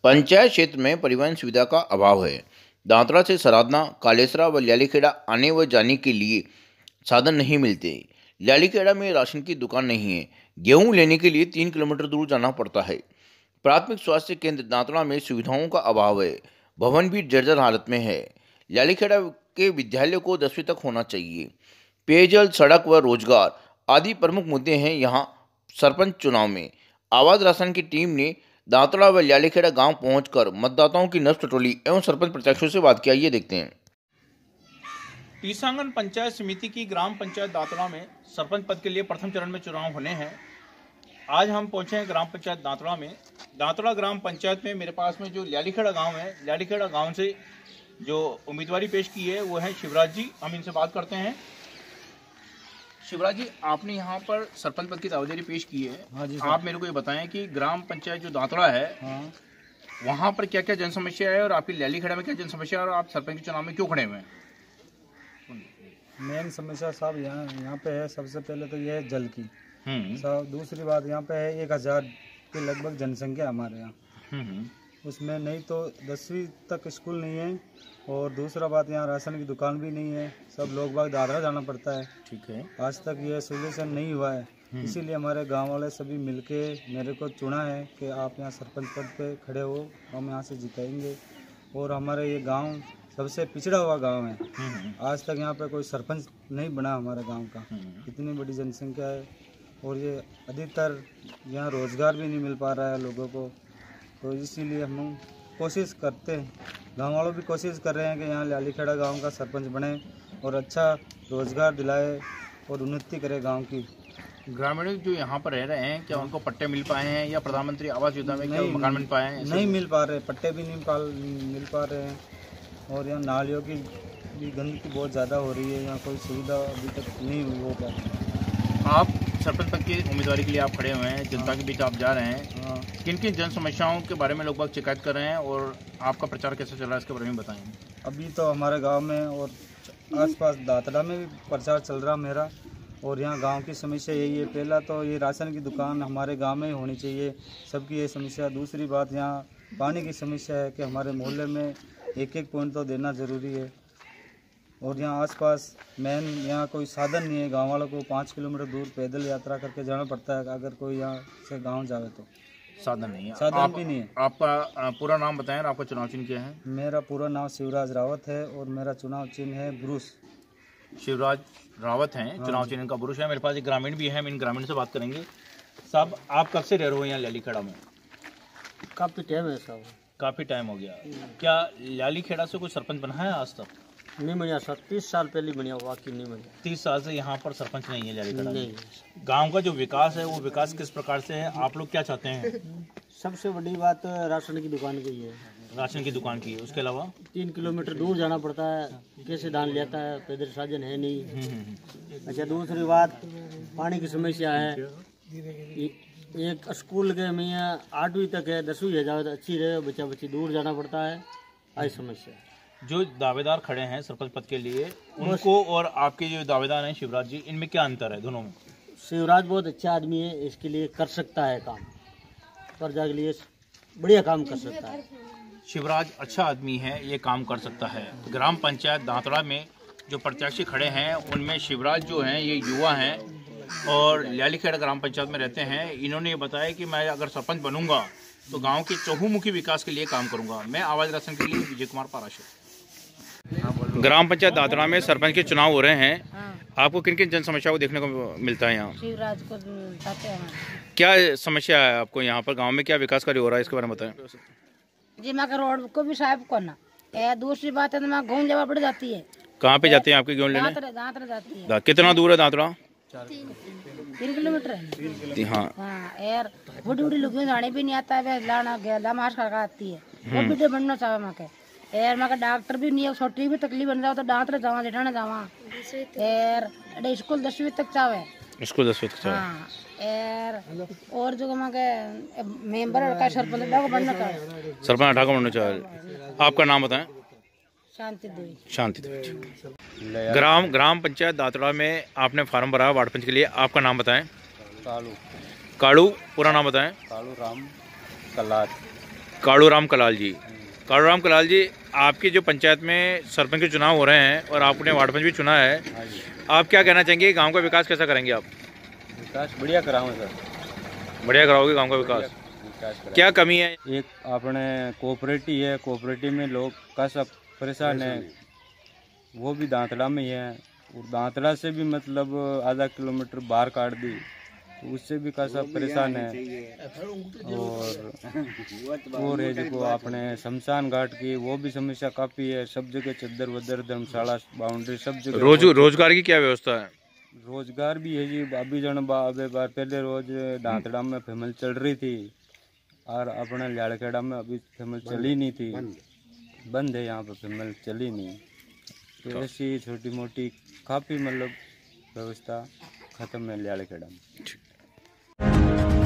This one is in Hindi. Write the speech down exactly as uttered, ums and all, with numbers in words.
पंचायत क्षेत्र में परिवहन सुविधा का अभाव है। दांतरा से सराधना, कालेसरा व ल्यालीखेड़ा आने व जाने के लिए साधन नहीं मिलते। ल्यालीखेड़ा में राशन की दुकान नहीं है। गेहूं लेने के लिए तीन किलोमीटर दूर जाना पड़ता है। प्राथमिक स्वास्थ्य केंद्र दांतरा में सुविधाओं का अभाव है। भवन भी जर्जर हालत में है। ल्यालीखेड़ा के विद्यालय को दसवीं तक होना चाहिए। पेयजल, सड़क व रोजगार आदि प्रमुख मुद्दे हैं। यहाँ सरपंच चुनाव में आवाज राशन की टीम ने दांतरा व ल्यालीखेड़ा गांव पहुंचकर मतदाताओं की नब्ज टटोली एवं सरपंच प्रत्याशियों से बात किया। ये देखते हैं। टीसांगन पंचायत समिति की ग्राम पंचायत दांतरा में सरपंच पद के लिए प्रथम चरण में चुनाव होने हैं। आज हम पहुंचे हैं ग्राम पंचायत दांतरा में। दांतरा ग्राम पंचायत में मेरे पास में जो ल्यालीखेड़ा गांव है, ल्यालीखेड़ा गांव से जो उम्मीदवारी पेश की है वो है शिवराज जी। हम इनसे बात करते हैं। शिवराज जी, आपने यहाँ पर सरपंच पद की दावेदारी पेश की है। हाँ जी। आप मेरे को ये बताएं कि ग्राम पंचायत जो दांतरा है, हाँ, वहाँ पर क्या क्या जन समस्या है और आपकी ल्यालीखेड़ा में क्या जन समस्या है और आप सरपंच के चुनाव में क्यों खड़े हुए हैं? मेन समस्या साहब यहाँ यहाँ पे है। सबसे पहले तो ये है जल की। हम्म साहब दूसरी बात यहाँ पे है एक हजार के लगभग जनसंख्या हमारे यहाँ। हम्म उसमें नहीं तो दसवीं तक स्कूल नहीं है, और दूसरा बात यहाँ राशन की दुकान भी नहीं है। सब लोग बाग दादरा जाना पड़ता है। ठीक है। आज तक ये सोल्यूशन नहीं हुआ है। इसीलिए हमारे गांव वाले सभी मिलके मेरे को चुना है कि आप यहाँ सरपंच पद पे खड़े हो, हम यहाँ से जिताएंगे। और हमारे ये गांव सबसे पिछड़ा हुआ गांव है। आज तक यहाँ पे कोई सरपंच नहीं बना हमारे गांव का। इतनी बड़ी जनसंख्या है और ये अधिकतर यहाँ रोजगार भी नहीं मिल पा रहा है लोगों को। तो इसीलिए हम कोशिश करते हैं, गांव वालों भी कोशिश कर रहे हैं कि यहाँ ल्यालीखेड़ा गांव का सरपंच बने और अच्छा रोजगार दिलाए और उन्नति करे गांव की। ग्रामीण जो यहाँ पर रह रहे हैं, क्या उनको पट्टे मिल पाए हैं या प्रधानमंत्री आवास योजना में क्या मकान मिल पाए हैं? नहीं मिल पा रहे, पट्टे भी नहीं पाल मिल पा रहे हैं। और यहाँ नालियों की भी गंदगी बहुत ज़्यादा हो रही है। यहाँ कोई सुविधा अभी तक नहीं हो पाती। आप सरपंच पद की उम्मीदवारी के लिए आप खड़े हुए हैं, जनता के बीच आप जा रहे हैं। हाँ, किन किन जन समस्याओं के बारे में लोग बाग शिकायत कर रहे हैं और आपका प्रचार कैसे चल रहा है इसके बारे में बताएं। अभी तो हमारे गांव में और आसपास दातरा में भी प्रचार चल रहा मेरा। और यहाँ गांव की समस्या यही है, पहला तो ये राशन की दुकान हमारे गांव में ही होनी चाहिए, सबकी ये समस्या। दूसरी बात यहाँ पानी की समस्या है कि हमारे मोहल्ले में एक एक पॉइंट तो देना ज़रूरी है। और यहाँ आसपास मेन यहाँ कोई साधन नहीं है। गांव वालों को पाँच किलोमीटर दूर पैदल यात्रा करके जाना पड़ता है अगर कोई यहाँ से गांव जावे तो। साधन नहीं है, साधन आप, भी नहीं है। आपका पूरा नाम बताएं और आपका चुनाव चिन्ह क्या है? मेरा पूरा नाम शिवराज रावत है और मेरा चुनाव चिन्ह है ब्रूस। शिवराज रावत हैं, हाँ चुनाव चिन्ह का पुरुष है। मेरे पास एक ग्रामीण भी है, हम इन ग्रामीण से बात करेंगे। साहब, आप कब से रह रहे हो यहाँ ल्यालीखेड़ा में? काफ़ी टाइम है साहब। काफी टाइम हो गया। क्या ल्यालीखेड़ा से कोई सरपंच बना है आज तक? नहीं बनिया सर, तीस साल पहले बनिया, वाकई नहीं बनिया। तीस साल से यहाँ पर सरपंच नहीं है ल्यालीखेड़ा नहीं। में। गांव का जो विकास है वो विकास किस प्रकार से है, आप लोग क्या चाहते हैं? सबसे बड़ी बात राशन की दुकान की है। राशन की दुकान की, उसके अलावा तीन किलोमीटर दूर जाना पड़ता है, कैसे धान लेता है, पैदल साधन है नहीं। अच्छा, दूसरी बात पानी की समस्या है। एक स्कूल के में आठवीं तक है, दसवीं है जाए तो अच्छी रहे, बच्चा बच्ची दूर जाना पड़ता है। आई समस्या। जो दावेदार खड़े हैं सरपंच पद के लिए, उनको और आपके जो दावेदार हैं शिवराज जी, इनमें क्या अंतर है दोनों में? शिवराज बहुत अच्छा आदमी है, इसके लिए कर सकता है काम, प्रजा के लिए बढ़िया काम कर सकता है। शिवराज अच्छा आदमी है, ये काम कर सकता है। ग्राम पंचायत दांतरा में जो प्रत्याशी खड़े हैं उनमें शिवराज जो हैं ये युवा हैं और ल्यालीखेड़ा ग्राम पंचायत में रहते हैं। इन्होंने ये बताया कि मैं अगर सरपंच बनूंगा तो गांव के चहुमुखी विकास के लिए काम करूंगा। मैं आवाज राशन के लिए विजय कुमार पाराशर। ग्राम पंचायत दादरा में सरपंच के चुनाव हो रहे हैं। हाँ। आपको किन किन जन समस्या को देखने को मिलता है यहाँ? शिवराज को चाहते हैं। क्या समस्या है आपको यहाँ पर? गांव में क्या विकास कार्य हो रहा है इसके बारे में बताएं। जी मैं रोड को भी साहब को ना ए, दूसरी बात है तो मैं घूम लेवा पड़ जाती है। कहाँ पे जाते हैं आपके गेहूँ लेने? दांतरा दांतरा जाती है। कितना दूर है दादरा? तीन किलोमीटर है। हाँ हाँ यार, बड़ी बड़ी लोग जाने भी नहीं आता है, लाना गया मार खा आती है। वो बेटे बनना चाहे मैं के यार, मैं डॉक्टर भी नहीं है, छोटी भी तकलीफ बन जाओ तो दांतरा जावा जेठाने जावा यार। स्कूल दसवीं तक चाहे, स्कूल दसवीं तक चाहे। हाँ यार। और जो मैं के मेंबर का सरपंच बनना चाहे, सरपंच ठाकुर बनना चाहे। आपका नाम बताएं। शांति देवी। शांति देवी। ग्राम ग्राम पंचायत दातरा में आपने फार्म भरा वार्ड पंच के लिए, आपका नाम बताएं। कालू। कालू, पूरा नाम बताएं। कालू राम कलाच। कालूराम कलाल जी। कालूराम कलाल जी, आपकी जो पंचायत में सरपंच के चुनाव हो रहे हैं और आपने वार्ड पंच भी चुना है, आप क्या कहना चाहेंगे? गांव का विकास कैसा करेंगे आप? विकास बढ़िया कराऊंगा सर। बढ़िया कराओगे गांव का विकास? विकास क्या कमी है? एक अपने कोऑपरेटिव है, कोऑपरेटिव में लोग का सब परेशान है, वो भी दांतड़ा में ही है। और दांतड़ा से भी मतलब आधा किलोमीटर बाहर काट दी, तो उससे भी का सब परेशान है। और और है जो अपने शमशान घाट की, वो भी समस्या काफ़ी है। सब जगह चद्दर वद्दर, धर्मशाला, बाउंड्री सब जगह। रोज रोजगार की क्या व्यवस्था है? रोजगार भी है जी। अभी जन अबे बार पहले रोज दांतड़ा में फेमल चल रही थी, और अपने ल्याड़खेड़ा में अभी फेमल चली नहीं थी, बंद है यहाँ पर, फेमल चली नहीं। तो ऐसी छोटी मोटी काफ़ी मतलब व्यवस्था खत्म है ल्याड़खेड़ा में।